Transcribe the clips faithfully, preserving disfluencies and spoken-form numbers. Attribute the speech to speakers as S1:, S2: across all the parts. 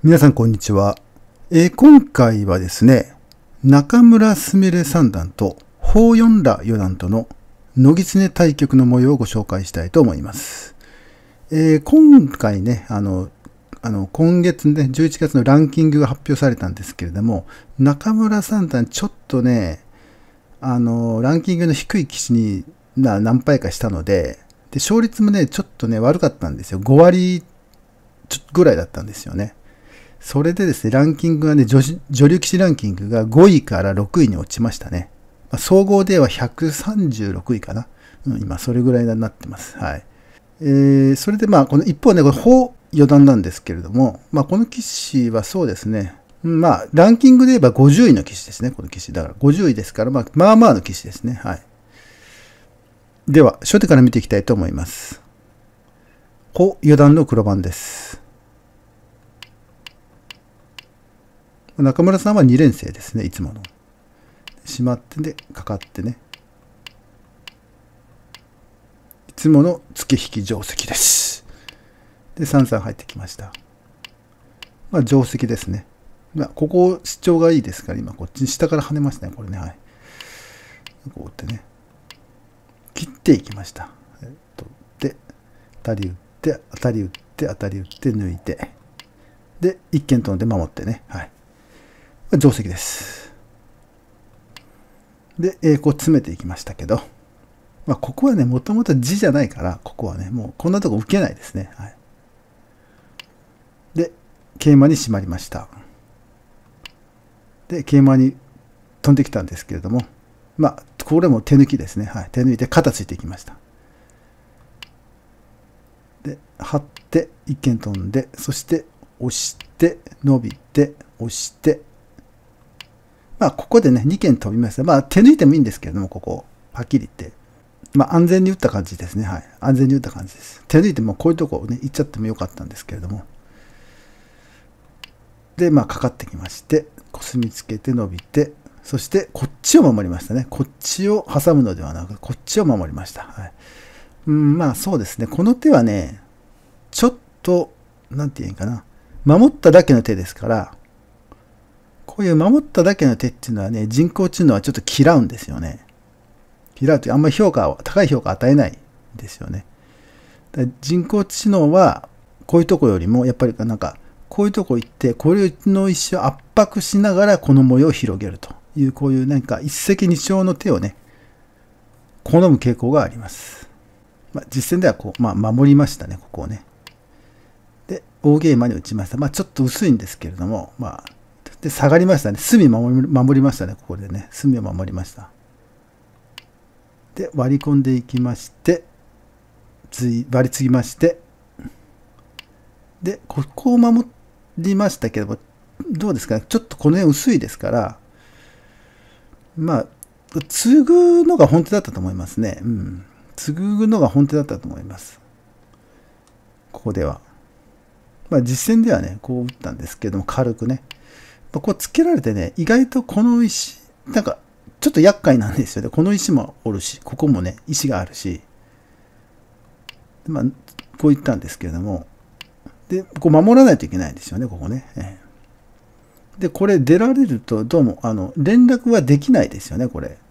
S1: 皆さんこんにちは。えー今回はですね、中村すみれ三段と宝四羅四段との野狐対局の模様をご紹介したいと思います。えー今回ね、あの、あの今月ね、じゅういちがつのランキングが発表されたんですけれども、中村三段ちょっとね、あの、ランキングの低い棋士にな何敗かしたので、で、勝率もね、ちょっとね、悪かったんですよ。ごわりちょぐらいだったんですよね。それでですね、ランキングがね、女子女流棋士ランキングがごいからろくいに落ちましたね。まあ、総合ではひゃくさんじゅうろくいかな。うん、今、それぐらいになってます。はい。えー、それでまあ、この一方ね、これ、宝四段なんですけれども、まあ、この棋士はそうですね、まあ、ランキングで言えばごじゅういの棋士ですね、この棋士。だからごじゅういですから、まあ、まあまあの棋士ですね。はい。では、初手から見ていきたいと思います。宝四段の黒番です。中村さんはに連星ですね、いつもの。しまってで、かかってね。いつもの付け引き定石です。で、さんさん入ってきました。まあ、定石ですね。まあ、ここ、主張がいいですから、今、こっちに下から跳ねましたね、これね。はい。こう打ってね。切っていきました。えっと、で、当たり打って、当たり打って、当たり打って、抜いて。で、一間飛んで守ってね。はい。定石です。で、えー、こう詰めていきましたけど、まあ、ここはね、もともと地じゃないから、ここはね、もうこんなとこ受けないですね。はい。で、桂馬に締まりました。で、桂馬に飛んできたんですけれども、まあ、これも手抜きですね。はい。手抜いて肩ついていきました。で、張って、一間飛んで、そして押して、伸びて、押して、まあ、ここでね、に間飛びました。まあ、手抜いてもいいんですけれども、ここ、はっきり言って。まあ、安全に打った感じですね。はい。安全に打った感じです。手抜いてもこういうとこをね、行っちゃってもよかったんですけれども。で、まあ、かかってきまして、コスミつけて伸びて、そしてこっちを守りましたね。こっちを挟むのではなく、こっちを守りました。はい。うん、まあ、そうですね。この手はね、ちょっと、なんて言うんかな。守っただけの手ですから、こういう守っただけの手っていうのはね、人工知能はちょっと嫌うんですよね。嫌うというあんまり評価を、高い評価を与えないんですよね。人工知能は、こういうとこよりも、やっぱりなんか、こういうとこ行って、これの石を圧迫しながらこの模様を広げるという、こういうなんか一石二鳥の手をね、好む傾向があります。まあ、実戦ではこう、まあ、守りましたね、ここをね。で、大ゲイマに打ちました。まあ、ちょっと薄いんですけれども、まあ、で、下がりましたね。隅守り守りましたね、ここでね。隅を守りました。で、割り込んでいきまして、割り継ぎまして、で、ここを守りましたけども、どうですかね。ちょっとこの辺薄いですから、まあ、継ぐのが本手だったと思いますね。うん。継ぐのが本手だったと思います。ここでは。まあ実戦ではね、こう打ったんですけども、軽くね。こうつけられてね、意外とこの石、なんか、ちょっと厄介なんですよね。この石もおるし、ここもね、石があるし。まあ、こう言ったんですけれども、で、こう守らないといけないんですよね、ここね。えー、で、これ出られると、どうも、あの、連絡はできないですよね、これ。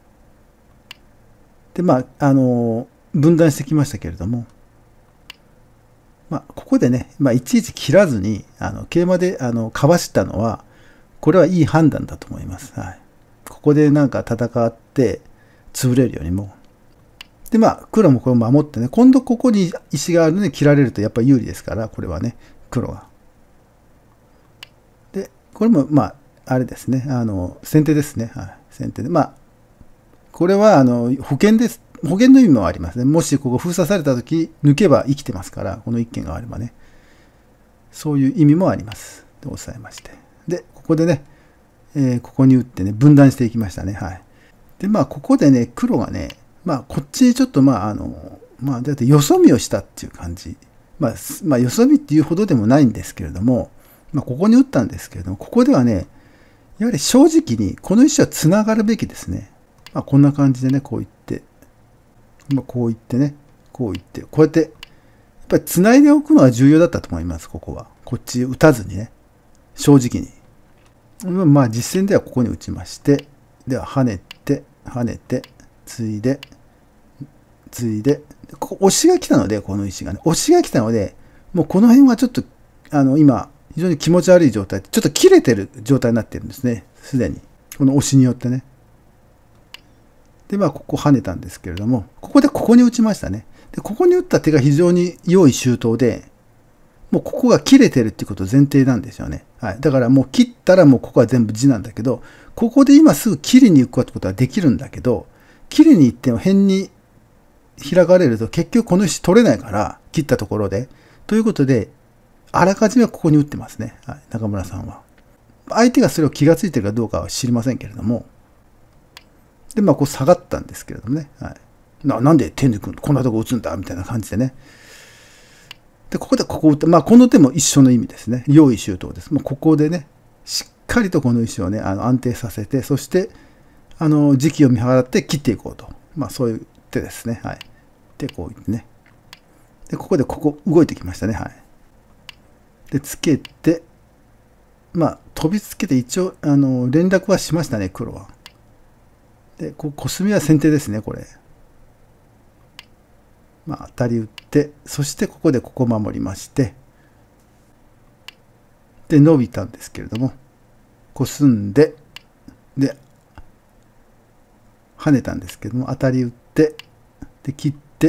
S1: で、まあ、あの、分断してきましたけれども、まあ、ここでね、まあ、いちいち切らずに、あの、桂馬で、あの、かわしたのは、これはいい判断だと思います。はい。ここでなんか戦って、潰れるよりも。で、まあ、黒もこれを守ってね、今度ここに石があるのに切られるとやっぱり有利ですから、これはね、黒が。で、これも、まあ、あれですね、あの、先手ですね。はい。先手で。まあ、これは、あの、保険です。保険の意味もありますね。もしここ封鎖されたとき、抜けば生きてますから、この一件があればね。そういう意味もあります。で、押さえまして。で、ここでね、えー、ここに打ってね、分断していきましたね。はい。で、まあ、ここでね、黒がね、まあ、こっちにちょっと、まあ、あの、まあ、だってよそ見をしたっていう感じ。まあ、まあ、よそ見っていうほどでもないんですけれども、まあ、ここに打ったんですけれども、ここではね、やはり正直に、この石はつながるべきですね。まあ、こんな感じでね、こう言って、まあ、こう言ってね、こう言って、こうやって、やっぱり繋いでおくのは重要だったと思います、ここは。こっち打たずにね。 正直に。まあ実戦ではここに打ちまして、では跳ねて、跳ねて、ついで、ついで、ここ押しが来たので、この石がね、押しが来たので、もうこの辺はちょっと、あの、今、非常に気持ち悪い状態、ちょっと切れてる状態になってるんですね、すでに。この押しによってね。で、まあ、ここ跳ねたんですけれども、ここでここに打ちましたね。で、ここに打った手が非常に用意周到で、もうここが切れてるっていうこと前提なんですよね。はい。だからもう切ったらもうここは全部地なんだけど、ここで今すぐ切りに行くってことはできるんだけど、切りに行っても辺に開かれると結局この石取れないから、切ったところで。ということで、あらかじめここに打ってますね。はい。中村さんは。相手がそれを気がついてるかどうかは知りませんけれども。で、まあ、こう下がったんですけれどもね。はい。な、なんで手抜くこんなとこ打つんだみたいな感じでね。で、ここでここを打って、まあ、この手も一緒の意味ですね。用意周到です。もうここでね、しっかりとこの石をね、あの安定させて、そして、あの、時期を見計らって切っていこうと。まあ、そういう手ですね。はい。で、こう言ってね。で、ここでここ動いてきましたね。はい。で、つけて、まあ、飛びつけて一応、あの、連絡はしましたね、黒は。で、こう、コスミは先手ですね、これ。まあ、当たり打って、そしてここでここ守りまして、で、伸びたんですけれども、コスんで、で、跳ねたんですけども、当たり打って、で、切って、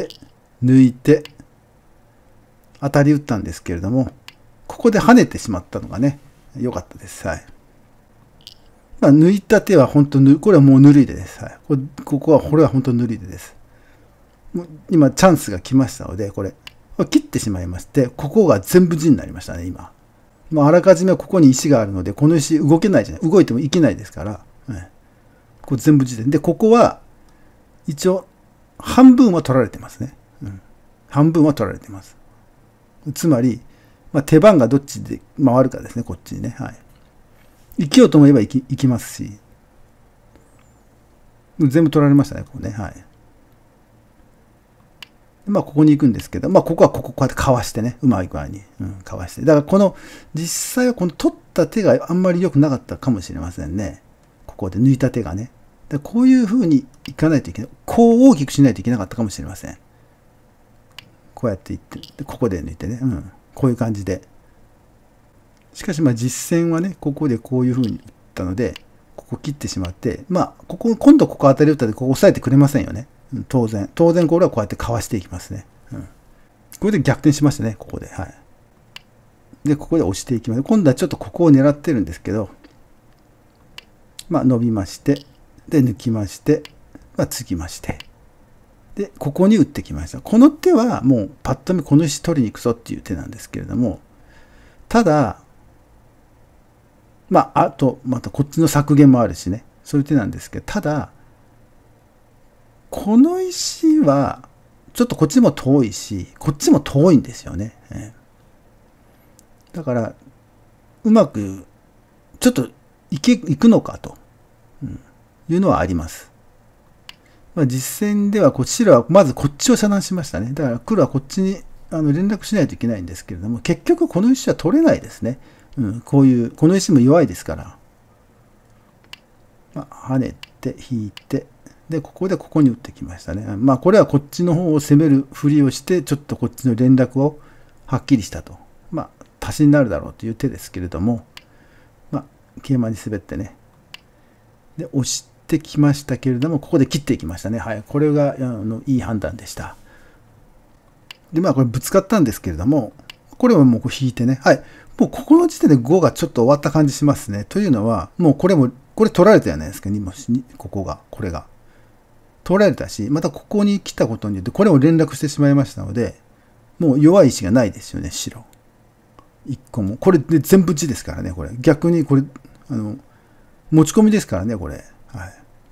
S1: 抜いて、当たり打ったんですけれども、ここで跳ねてしまったのがね、良かったです。はい。まあ、抜いた手は本当ぬ、これはもうぬるい手です。はい。こ, ここは、これは本当ぬるい手です。今、チャンスが来ましたので、これ、これ切ってしまいまして、ここが全部地になりましたね、今。まあ、あらかじめここに石があるので、この石動けないじゃない。動いてもいけないですから、はい、これ全部地で。で、ここは、一応、半分は取られてますね。うん、半分は取られてます。つまり、まあ、手番がどっちで回るかですね、こっちにね。はい。生きようと思えば生き、生きますし。全部取られましたね、ここね。はい。まあ、ここに行くんですけど、まあ、ここはここ、こうやってかわしてね、うまい具合に、うん、かわして。だから、この、実際はこの取った手があんまり良くなかったかもしれませんね。ここで抜いた手がね。でこういう風にいかないといけない。こう大きくしないといけなかったかもしれません。こうやっていって、でここで抜いてね、うん。こういう感じで。しかし、まあ、実戦はね、ここでこういう風に打ったので、ここ切ってしまって、まあ、ここ、今度ここ当たり打ったで、ここ押さえてくれませんよね。当然。当然これはこうやってかわしていきますね。うん、これで逆転しましたね、ここで。はい。で、ここで押していきます。今度はちょっとここを狙ってるんですけど、まあ、伸びまして、で、抜きまして、まあ、つきまして。で、ここに打ってきました。この手はもうパッと見この石取りに行くぞっていう手なんですけれども、ただ、まあ、あと、またこっちの削減もあるしね、そういう手なんですけど、ただ、この石は、ちょっとこっちも遠いし、こっちも遠いんですよね。だから、うまく、ちょっといけ、いくのかと、うん、いうのはあります。まあ、実戦ではこちらはまずこっちを遮断しましたね。だから黒はこっちにあの連絡しないといけないんですけれども、結局この石は取れないですね。うん、こういう、この石も弱いですから。まあ、跳ねて、引いて、で、ここでここに打ってきましたね。まあ、これはこっちの方を攻めるふりをして、ちょっとこっちの連絡をはっきりしたと。まあ、足しになるだろうという手ですけれども、まあ、桂馬に滑ってね。で、押してきましたけれども、ここで切っていきましたね。はい。これが、あの、いい判断でした。で、まあ、これぶつかったんですけれども、これはもうこう引いてね。はい。もうここの時点でごがちょっと終わった感じしますね。というのは、もうこれも、これ取られたじゃないですか。にもここが、これが。取られたし、またここに来たことによって、これを連絡してしまいましたので、もう弱い石がないですよね、白。一個も。これで全部地ですからね、これ。逆にこれ、あの、持ち込みですからね、これ。はい。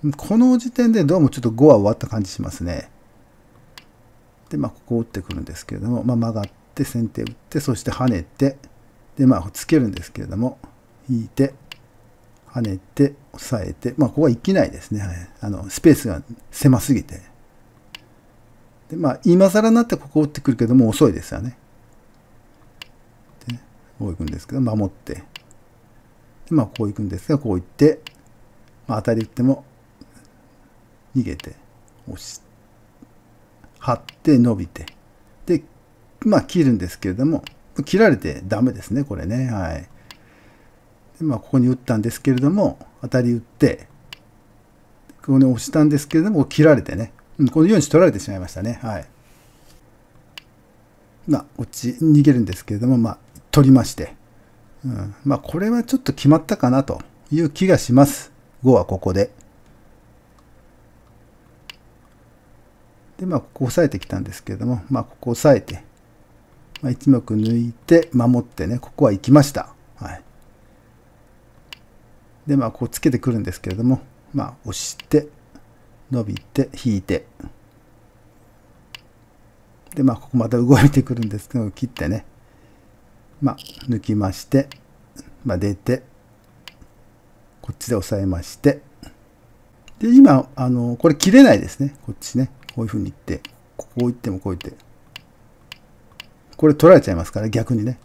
S1: この時点でどうもちょっとごは終わった感じしますね。で、まあ、ここを打ってくるんですけれども、まあ、曲がって、先手打って、そして跳ねて、で、まあ、つけるんですけれども、引いて、跳ねて、押さえて、まあ、ここは生きないですね。はい、あの、スペースが狭すぎて。で、まあ、今更になってここを打ってくるけども、遅いですよね。で、こういくんですけど、守って。 まあ、こう行くんですが、こう行って、まあ、当たり打っても、逃げて、押し、張って、伸びて。で、まあ、切るんですけれども、切られてダメですね、これね。はい。でまあ、ここに打ったんですけれども、当たり打って、ここに押したんですけれども、切られてね。このように取られてしまいましたね。はい。まあ、落ち、逃げるんですけれども、まあ、取りまして。うん、まあ、これはちょっと決まったかなという気がします。ごはここで。で、まあ、ここ押さえてきたんですけれども、まあ、ここ押さえて、まあ、いち目抜いて、守ってね、ここは行きました。はい。で、まあ、こうつけてくるんですけれども、まあ、押して、伸びて、引いて。で、まあ、ここまた動いてくるんですけど、切ってね、まあ、抜きまして、まあ、出て、こっちで押さえまして、で、今、あの、これ切れないですね。こっちね。こういうふうにいって、ここ行ってもこういって。これ取られちゃいますから、逆にね。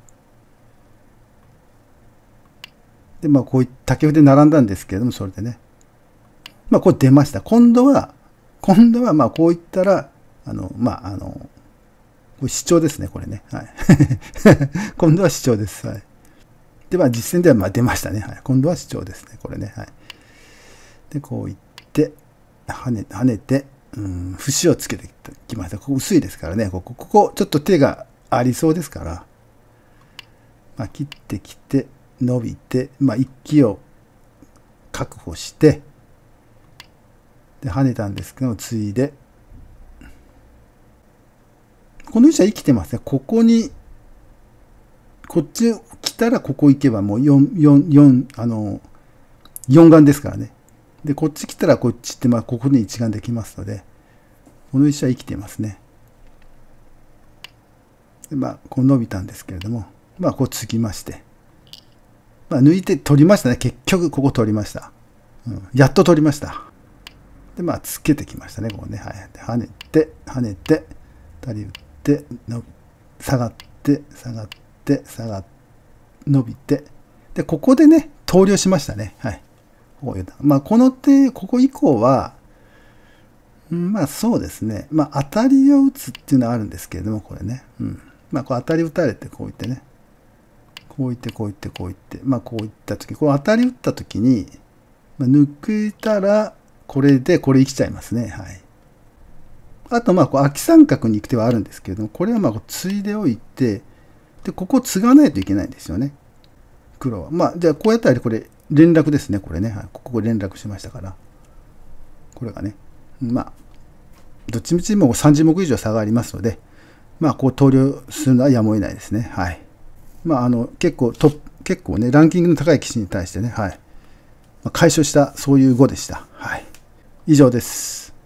S1: で、まあ、こういった竹筆並んだんですけれども、それでね。まあ、これ出ました。今度は、今度は、まあ、こういったら、あの、まあ、あの、これ主張ですね、これね。はい。今度は主張です。はい。で、まあ、実戦では、まあ、出ましたね。はい。今度は主張ですね、これね。はい。で、こういって、跳ね、跳ねて、うん、節をつけてきました。ここ薄いですからね。ここ、ここ、ちょっと手がありそうですから、まあ、切ってきて、伸びて、まあ、一気を確保して、で、跳ねたんですけども、ついで、この石は生きてますね。ここに、こっち来たらここ行けばもうよん、よん、よん、あの、よん眼ですからね。で、こっち来たらこっちって、まあ、ここに一眼できますので、この石は生きてますね。で、まあ、こう伸びたんですけれども、まあ、こうつきまして、まあ、抜いて取りましたね。結局、ここ取りました。うん、やっと取りました。で、まあ、つけてきましたね、こうね。はい。跳ねて、跳ねて、たり打って、の下がって、下がって、下がって、伸びて、で、ここでね、投了しましたね。はい。こういうまあ、この手、ここ以降は、まあそうですね。まあ当たりを打つっていうのはあるんですけれども、これね。うん。まあこう当たり打たれてこういってね。こういってこういってこういって。まあこういったとき、こう当たり打ったときに、まあ、抜いたら、これでこれ生きちゃいますね。はい。あとまあこう空き三角に行く手はあるんですけれども、これはまあ継いでおいて、で、ここを継がないといけないんですよね。黒は。まあじゃあこうやったらこれ連絡ですね。これね。はい。ここ連絡しましたから。これがね。まあ、どっちみちもさんじゅう目以上差がありますので、まあ、こう投了するのはやむを得ないですね。はい。まあ、あの、結構トップ、結構ね、ランキングの高い棋士に対してね、はい。まあ、解消した、そういう碁でした。はい。以上です。